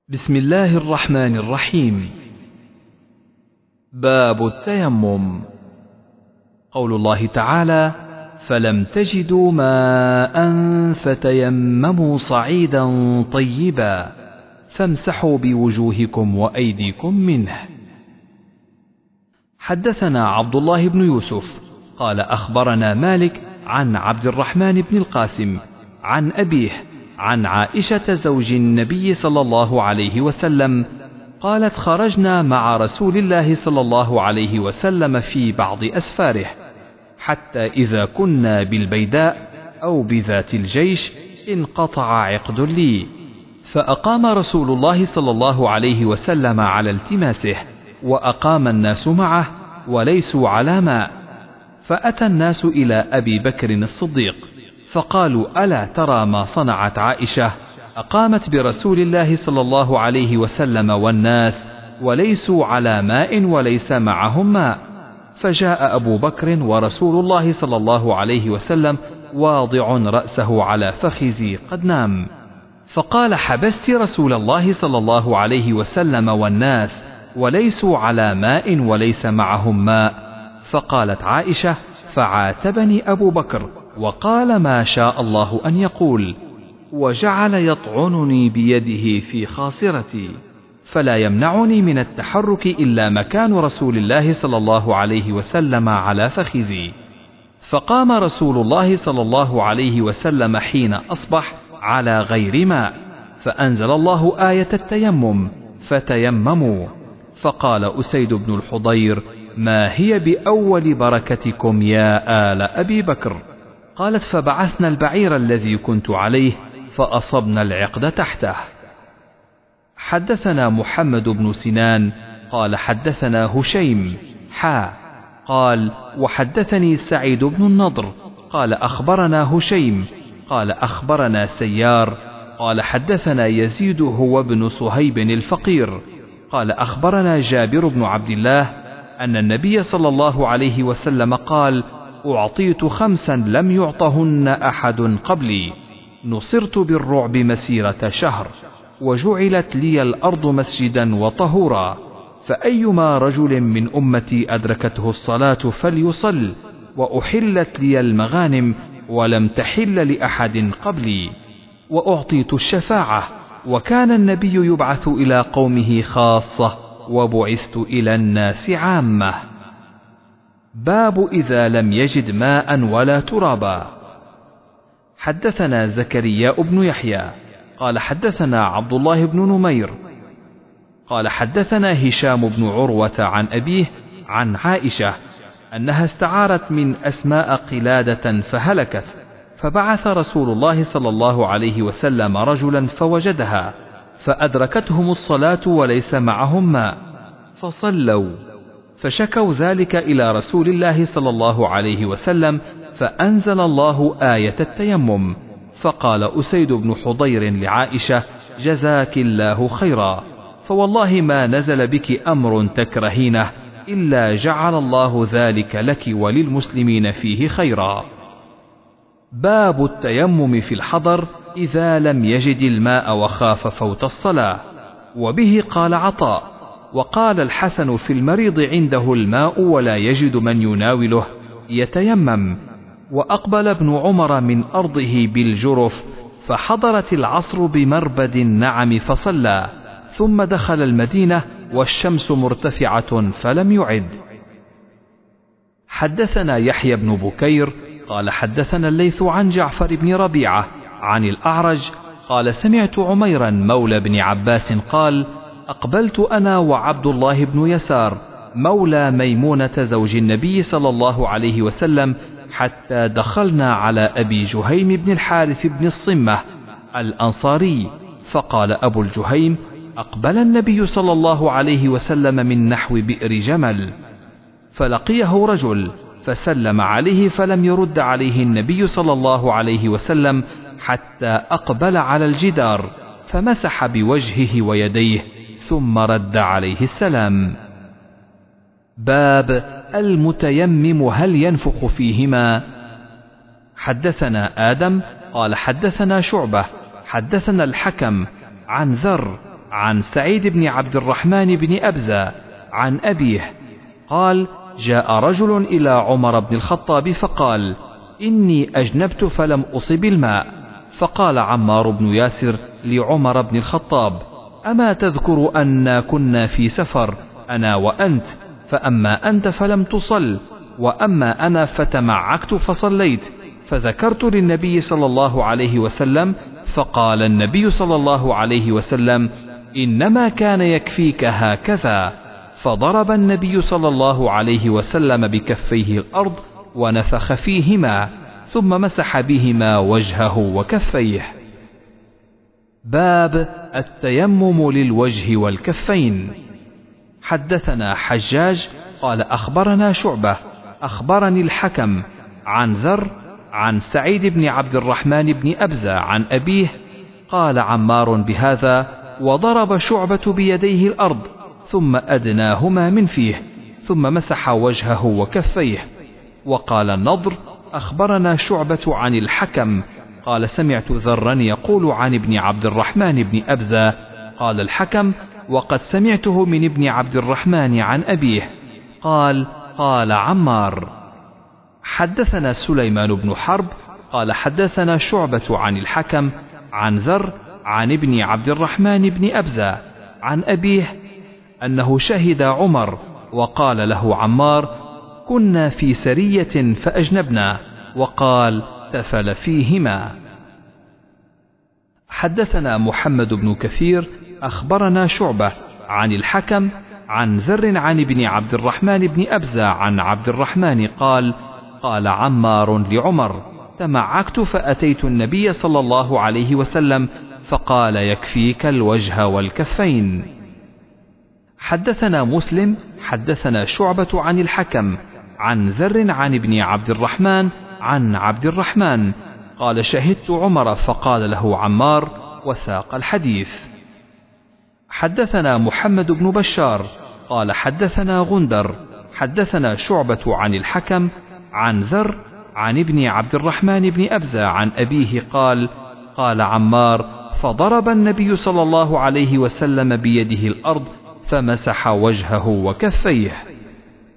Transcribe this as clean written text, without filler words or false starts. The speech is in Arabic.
بسم الله الرحمن الرحيم. باب التيمم. قول الله تعالى: فلم تجدوا ماء فتيمموا صعيدا طيبا فامسحوا بوجوهكم وأيديكم منه. حدثنا عبد الله بن يوسف قال أخبرنا مالك عن عبد الرحمن بن القاسم عن أبيه عن عائشة زوج النبي صلى الله عليه وسلم قالت: خرجنا مع رسول الله صلى الله عليه وسلم في بعض أسفاره، حتى إذا كنا بالبيداء أو بذات الجيش انقطع عقد لي، فأقام رسول الله صلى الله عليه وسلم على التماسه، وأقام الناس معه وليسوا على ماء، فأتى الناس إلى أبي بكر الصديق فقالوا: ألا ترى ما صنعت عائشة؟ أقامت برسول الله صلى الله عليه وسلم والناس وليسوا على ماء وليس معهم ماء. فجاء أبو بكر ورسول الله صلى الله عليه وسلم واضع رأسه على فخذي قد نام، فقال: حبست رسول الله صلى الله عليه وسلم والناس وليسوا على ماء وليس معهم ماء. فقالت عائشة: فعاتبني أبو بكر وقال ما شاء الله أن يقول، وجعل يطعنني بيده في خاصرتي، فلا يمنعني من التحرك إلا مكان رسول الله صلى الله عليه وسلم على فخذي. فقام رسول الله صلى الله عليه وسلم حين أصبح على غير ماء، فأنزل الله آية التيمم فتيمموا. فقال أسيد بن الحضير: ما هي بأول بركتكم يا آل أبي بكر؟ قالت: فبعثنا البعير الذي كنت عليه فأصبنا العقد تحته. حدثنا محمد بن سنان قال حدثنا هشيم قال: وحدثني سعيد بن النضر قال أخبرنا هشيم قال أخبرنا سيار قال حدثنا يزيد هو بن صهيب الفقير قال أخبرنا جابر بن عبد الله أن النبي صلى الله عليه وسلم قال: أعطيت 5 لم يعطهن أحد قبلي، نصرت بالرعب مسيرة شهر، وجعلت لي الأرض مسجدا وطهورا، فأيما رجل من أمتي أدركته الصلاة فليصل، وأحلت لي المغانم ولم تحل لأحد قبلي، وأعطيت الشفاعة، وكان النبي يبعث إلى قومه خاصة وبعثت إلى الناس عامة. باب إذا لم يجد ماء ولا ترابا. حدثنا زكريا بن يحيى قال حدثنا عبد الله بن نمير قال حدثنا هشام بن عروة عن أبيه عن عائشة أنها استعارت من أسماء قلادة فهلكت، فبعث رسول الله صلى الله عليه وسلم رجلا فوجدها، فأدركتهم الصلاة وليس معهم ماء، فصلوا، فشكوا ذلك إلى رسول الله صلى الله عليه وسلم، فأنزل الله آية التيمم. فقال أسيد بن حضير لعائشة: جزاك الله خيرا، فوالله ما نزل بك أمر تكرهينه إلا جعل الله ذلك لك وللمسلمين فيه خيرا. باب التيمم في الحضر إذا لم يجد الماء وخاف فوت الصلاة. وبه قال عطاء: وقال الحسن في المريض عنده الماء ولا يجد من يناوله يتيمم. وأقبل ابن عمر من أرضه بالجرف، فحضرت العصر بمربد النعم فصلى، ثم دخل المدينة والشمس مرتفعة فلم يعد. حدثنا يحيى بن بكير قال حدثنا الليث عن جعفر بن ربيعة عن الأعرج قال: سمعت عميرا مولى بن عباس قال: أقبلت أنا وعبد الله بن يسار مولى ميمونة زوج النبي صلى الله عليه وسلم، حتى دخلنا على أبي جهيم بن الحارث بن الصمة الأنصاري، فقال أبو الجهيم: أقبل النبي صلى الله عليه وسلم من نحو بئر جمل، فلقيه رجل فسلم عليه، فلم يرد عليه النبي صلى الله عليه وسلم حتى أقبل على الجدار، فمسح بوجهه ويديه ثم رد عليه السلام. باب المتيمم هل ينفخ فيهما؟ حدثنا آدم قال حدثنا شعبة حدثنا الحكم عن ذر عن سعيد بن عبد الرحمن بن أبزة عن أبيه قال: جاء رجل إلى عمر بن الخطاب فقال: إني أجنبت فلم أصب الماء. فقال عمار بن ياسر لعمر بن الخطاب: أما تذكر أنا كنا في سفر أنا وأنت، فأما أنت فلم تصل، وأما أنا فتمعكت فصليت، فذكرت للنبي صلى الله عليه وسلم، فقال النبي صلى الله عليه وسلم: إنما كان يكفيك هكذا. فضرب النبي صلى الله عليه وسلم بكفيه الأرض ونفخ فيهما، ثم مسح بهما وجهه وكفيه. باب التيمم للوجه والكفين. حدثنا حجاج قال أخبرنا شعبة أخبرني الحكم عن ذر عن سعيد بن عبد الرحمن بن أبزة عن أبيه قال عمار بهذا، وضرب شعبة بيديه الأرض ثم أدناهما من فيه، ثم مسح وجهه وكفيه. وقال النضر أخبرنا شعبة عن الحكم قال سمعت ذرا يقول عن ابن عبد الرحمن بن أبزة. قال الحكم: وقد سمعته من ابن عبد الرحمن عن أبيه. قال عمار. حدثنا سليمان بن حرب قال حدثنا شعبة عن الحكم عن ذر عن ابن عبد الرحمن بن أبزة عن أبيه أنه شهد عمر، وقال له عمار: كنا في سرية فأجنبنا، وقال: تفل فيهما. حدثنا محمد بن كثير أخبرنا شعبة عن الحكم عن ذر عن ابن عبد الرحمن بن أبزة عن عبد الرحمن قال: قال عمار لعمر: تمعكت فأتيت النبي صلى الله عليه وسلم فقال: يكفيك الوجه والكفين. حدثنا مسلم حدثنا شعبة عن الحكم عن ذر عن ابن عبد الرحمن عن عبد الرحمن قال: شهدت عمر فقال له عمار، وساق الحديث. حدثنا محمد بن بشار قال حدثنا غندر حدثنا شعبة عن الحكم عن ذر عن ابن عبد الرحمن بن أبزة عن أبيه قال: قال عمار: فضرب النبي صلى الله عليه وسلم بيده الأرض فمسح وجهه وكفيه.